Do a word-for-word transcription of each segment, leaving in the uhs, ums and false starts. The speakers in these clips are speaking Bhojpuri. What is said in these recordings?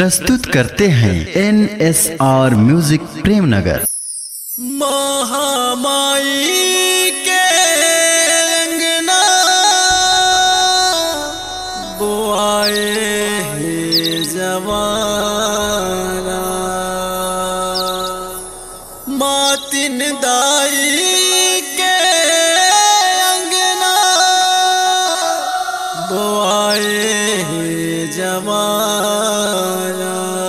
प्रस्तुत करते हैं N S R music Premnagar. Mahamai के अंगना बुआए हे जवाना, मातिन दाई के अंगना बुआए हे जवाना।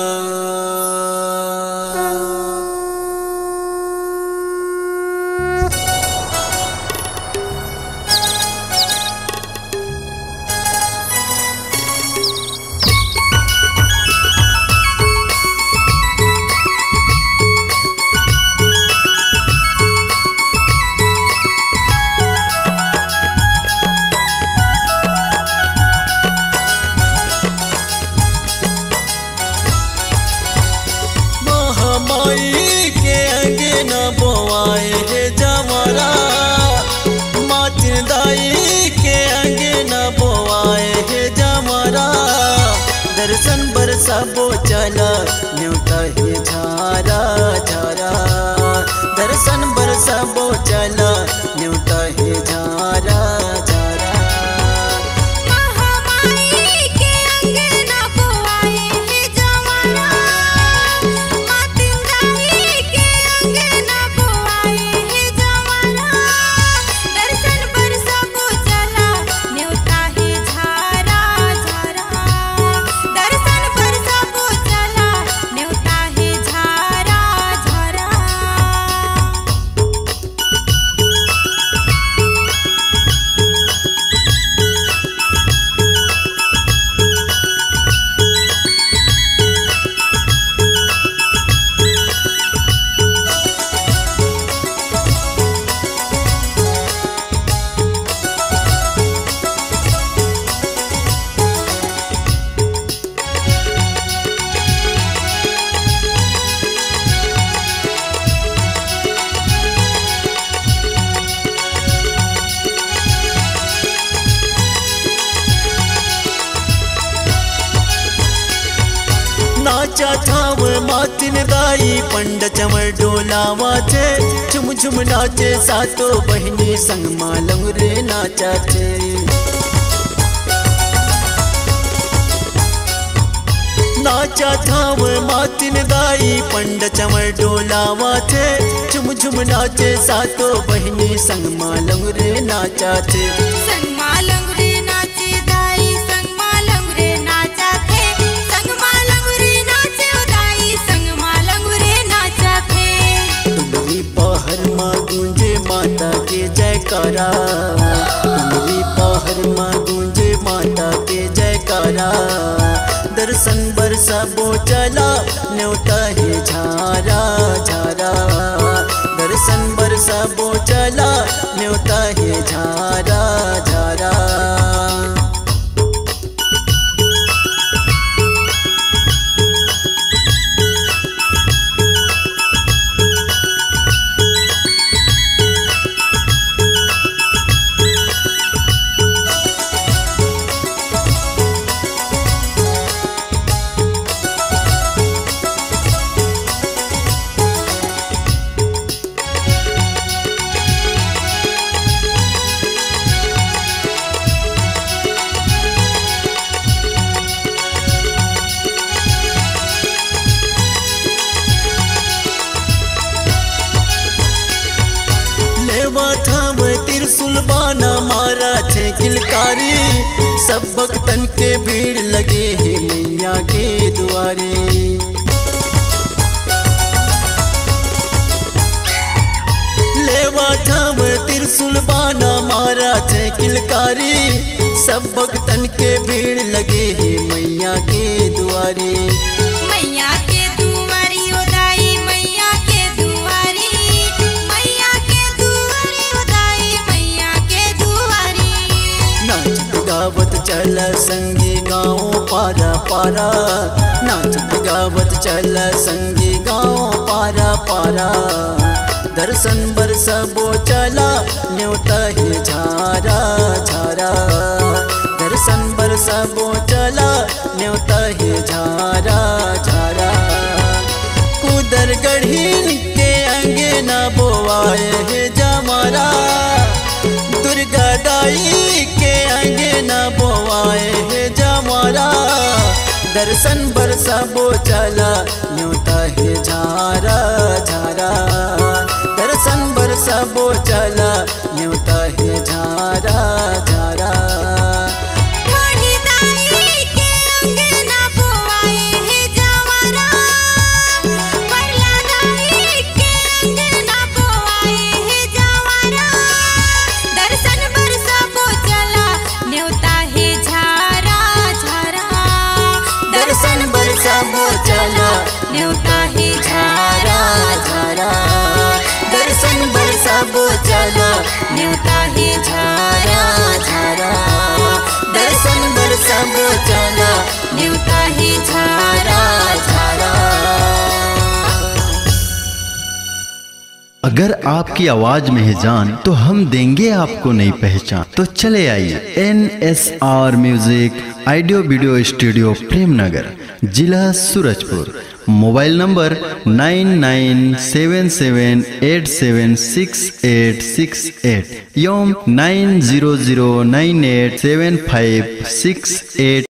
माई के अंगना बोआए हे जवारा, मातिन दाई के अंगना बोआए हे जवारा। दर्शन बरसा बो चला न्योता हे झारा झारा, दर्शन बरसा बो चला न्योता हे झारा झारा। नाचा थाव मातिन दाई पंड चमर डोलावा थे, झुम झुम नाचे सातो बहनी संग मालंग रे नाचा थे। नाचा थाव मातिन दाई पंड चमर डोलावा थे, झुम झुम नाचे सातो बहनी संग मालंग रे नाचा थे। संग मालंग रे नाचे दाई संग मालंग रे नाचा थे, संग मालंग रे नाचे दाई संग मालंग रे नाचा थे। तुम्हारी पहर माँ गूंजे माता के जयकारा, तुम्हारी पहर माँ गूंजे माता के जयकारा। दर्शन बरसा बो चला न्योता हे झारा झारा, दर्शन बरसा बो चला न्योता हे झारा झारा। त्रिशूल बाना मारा थे किलकारी, सब भक्तन के भीड़ लगे हैं मैया के द्वारे। लेवा थाम त्रिशूल बाना मारा थे किलकारी, सब भक्तन के भीड़ लगे हैं मैया के द्वारे। मैया के दुआरी ओ दाई मैया के दुआरी, मैया के दुआरी ओ दाई मैया के दुआरी। नाचत गावत चल संगी गाँव पारा पारा, नाचत गावत चल संगी गाँव पारा पारा। दर्शन बरसा बो चला न्योता हे झारा झारा, दर्शन बरसा बो चला न्योता हे झारा। बोवाए है जमारा, दुर्गा दाई के अंगना बोवाए है जमारा, दर्शन बरसा बो चला न्योता है झारा झारा, दर्शन बरसा बो चला न्योता है झारा झारा। न्योता है झारा झारा, दर्शन बरसा बो चला न्योता है झारा झारा, दर्शन बरसा बो चला न्योता है झारा झारा। अगर आपकी आवाज में है जान तो हम देंगे आपको नई पहचान। तो चले आइए N S R music audio video studio Premnagar, जिला Surajpur. Mobile number nine nine seven seven eight seven six eight six eight एवं nine zero zero nine eight seven five six at.